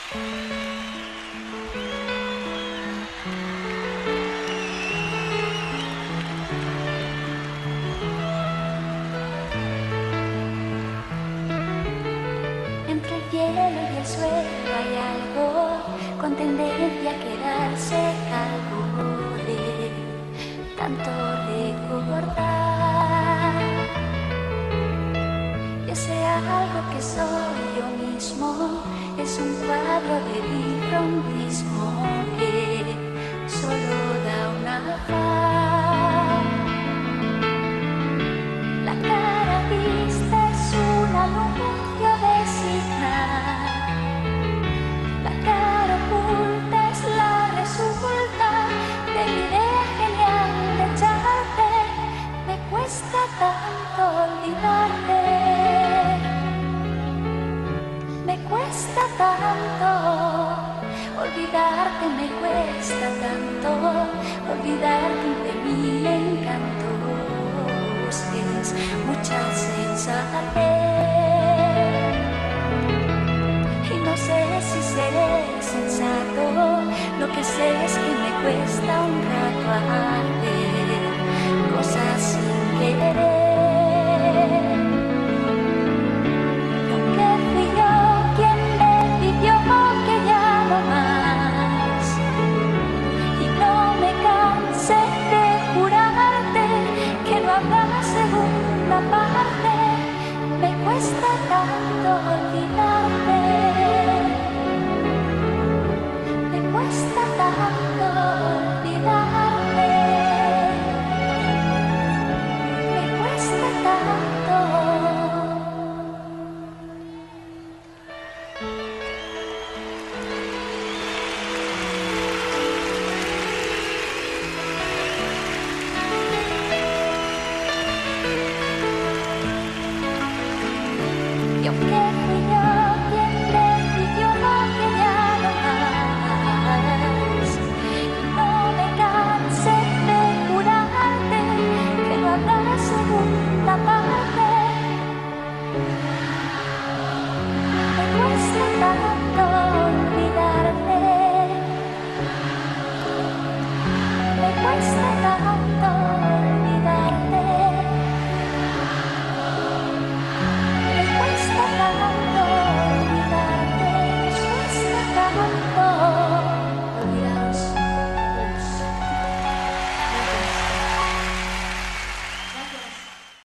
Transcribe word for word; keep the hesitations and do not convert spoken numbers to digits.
Entre el cielo y el suelo hay algo con tendencia a quedarse algo de tanto recordar. Y ese algo que soy yo mismo es un cuadro de vidrio mismo que solo da una faz. La cara vista es un anuncio de signar. La cara oculta es la resulta de mi idea genial de echarte. Me cuesta tanto olvidarte. Me cuesta tanto olvidarte, me cuesta tanto olvidarte de mil encantos. Es mucha sensatez y no sé si seré sensato. Lo que sé es que me cuesta un rato hacer cosas sin querer. Me cuesta tanto olvidarte, me cuesta tanto olvidarte, me cuesta tanto. Yo